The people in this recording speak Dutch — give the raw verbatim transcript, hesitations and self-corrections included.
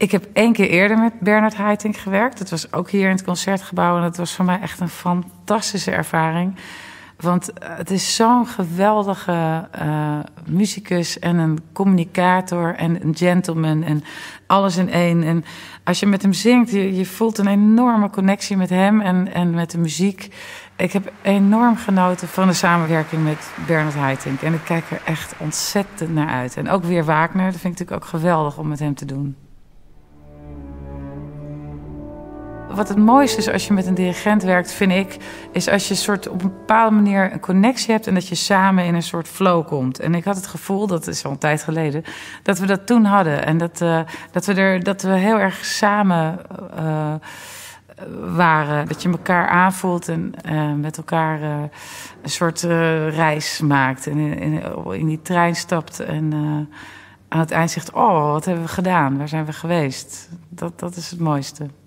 Ik heb één keer eerder met Bernard Haitink gewerkt. Dat was ook hier in het Concertgebouw. En dat was voor mij echt een fantastische ervaring. Want het is zo'n geweldige uh, muzikus en een communicator en een gentleman en alles in één. En als je met hem zingt, je, je voelt een enorme connectie met hem en, en met de muziek. Ik heb enorm genoten van de samenwerking met Bernard Haitink. En ik kijk er echt ontzettend naar uit. En ook weer Wagner, dat vind ik natuurlijk ook geweldig om met hem te doen. Wat het mooiste is als je met een dirigent werkt, vind ik, is als je soort op een bepaalde manier een connectie hebt en dat je samen in een soort flow komt. En ik had het gevoel, dat is al een tijd geleden, dat we dat toen hadden. En dat, uh, dat, we, er, dat we heel erg samen uh, waren. Dat je elkaar aanvoelt en uh, met elkaar uh, een soort uh, reis maakt. En in, in, in die trein stapt en uh, aan het eind zegt, oh, wat hebben we gedaan? Waar zijn we geweest? Dat, dat is het mooiste.